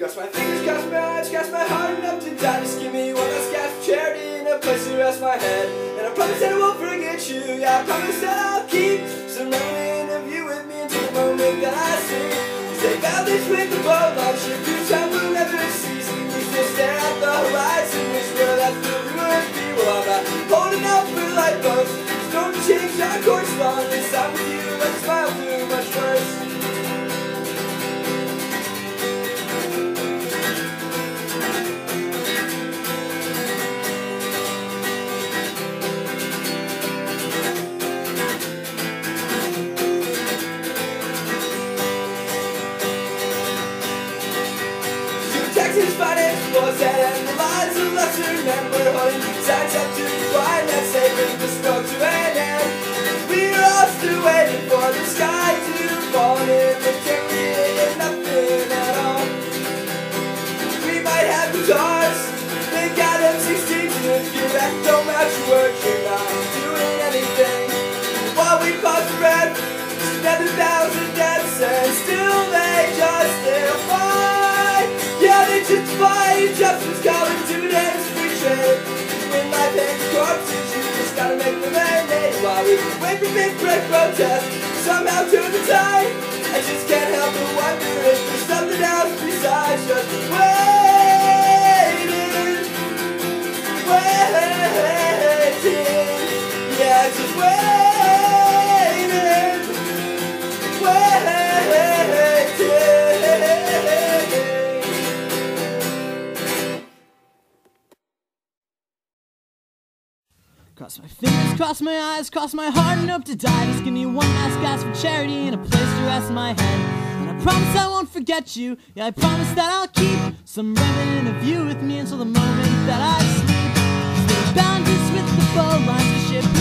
Cross my fingers, cross my eyes, cross my heart enough to die. Just give me one last gasp of charity and a place to rest my head. And I promise that I won't forget you. Yeah, I promise that I'll keep some memory of you with me until the moment that I sleep. You say valleys with the boat launch, your blue time will never cease. We still stare at the horizon, wish where that still would be. Well, I'm not holding out for lifeboats. Don't change our course long. This time with you, let's smile through much worse. Texas finance was and the lives of lesser men were holding sides up to find that saving this world to an end. We were all still waiting for the sky to fall in the in nothing at all. We might have guitars, they got M16s, and if you back don't match your work, you're not doing anything. While we pause for breath, 7,000 deaths, and still they just still fight. Yeah, they just fight. Justice calling 2 days free trade. When life hangs corpses, you just gotta make the lemonade. While we wait for big break protest, somehow turn the tide. I just can't help but wonder if there's something else besides just waiting. Yeah, just waiting. Cross my fingers, cross my eyes, cross my heart and hope to die. Just give me one last gasp for charity and a place to rest my head. And I promise I won't forget you. Yeah, I promise that I'll keep some remnant of you with me until the moment that I sleep. Still bound just with the bow lines, the ship